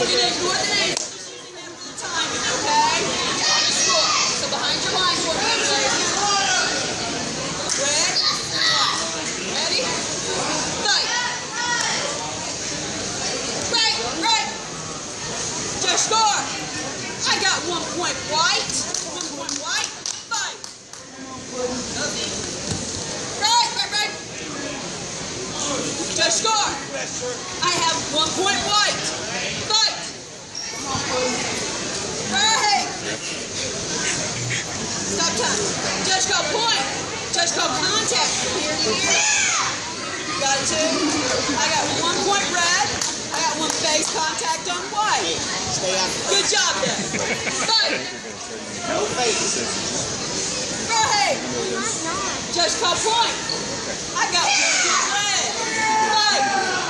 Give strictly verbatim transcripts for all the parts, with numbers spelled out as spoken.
You need more than eight. Timing, okay? So behind your line for me, ladies. Red, ready? Fight. Right, right. Just score. I got one point white. One point white. Fight. Right, right, right. Just score. I have one point white. Fight. Right. Stop time. Judge call point. Judge call contact from here to here. You got two. I got one point red. I got one face contact on white. Good job there. Fight. No face. Right. Judge call point. I got one point red. Fight.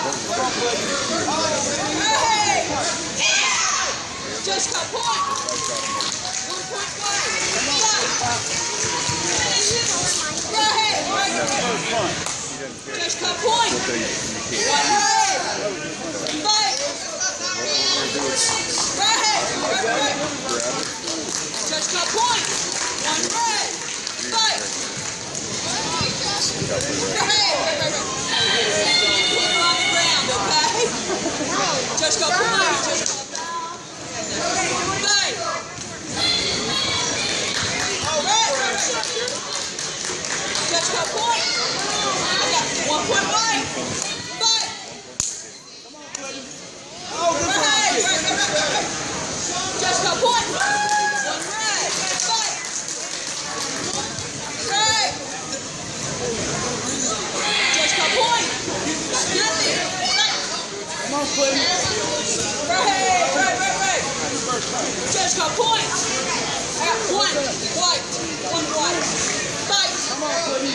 Right. Judge call point. One point white. Right. Right. Judge call point. One red. Fight. Right. Right. Judge call point. One red. Fight. Right. Put her on the ground, okay? Judge call point. Judge call fight. Judge call point. I got one point white. Fight. Right. Judge call point. One red. Fight. Right. Judge call point. Nothing. Fight. Come on, Quinn. Right, right, right, right. Judge call point. I got one white. One white. Fight. Come on, Quinn.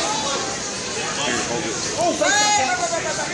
Oh, right, right, right, right, right.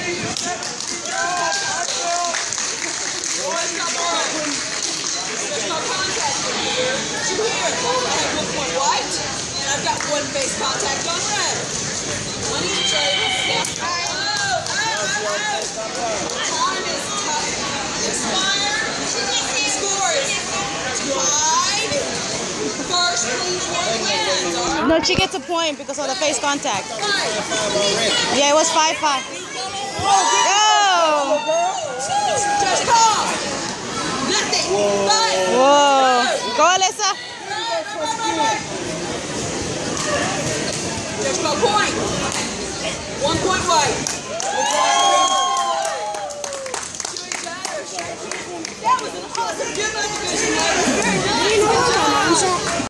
Boys, come on. Judge call contact from here to here. I have one point white, and I've got one face contact on red. One each, ladies. Oh, oh, oh, oh. Time is tough. Expire. Score is tied. First, please, one wins. All right. No, she gets a point because of the face contact. Five. Yeah, it was five five. Go! Just call. Nothing. Five. Whoa. Go, Alyssa. Just go point. One point white. That was an awesome.